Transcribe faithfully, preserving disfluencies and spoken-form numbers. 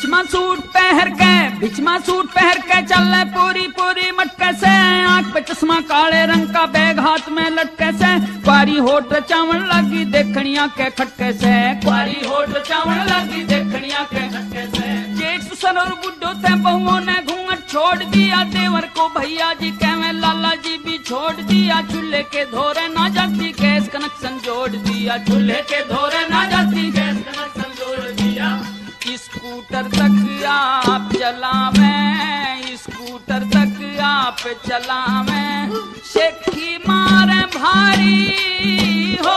बिचमा सूट पहर के बिचमा सूट पहर के चल पूरी पूरी मटके से, आंख पे चश्मा काले रंग का, बैग हाथ में लटके से, क्वारी होठ चावल लगी देखनिया के खटके से, क्वारी होठ चावल लगी देखनिया के खटके से। जेठ सुसन और बुड्ढो थे बहुओं ने घूंघट छोड़ दिया, देवर को भैया जी कहवे लाला जी भी छोड़ दिया, चूल्हे के धोरे ना जाती गैस कनेक्शन जोड़ दिया, चूल्हे के धोरे ना जाती गैस कनेक्शन जोड़ दिया। स्कूटर तक आप चलावे, स्कूटर तक आप चलावे, शेखी मारे भारी हो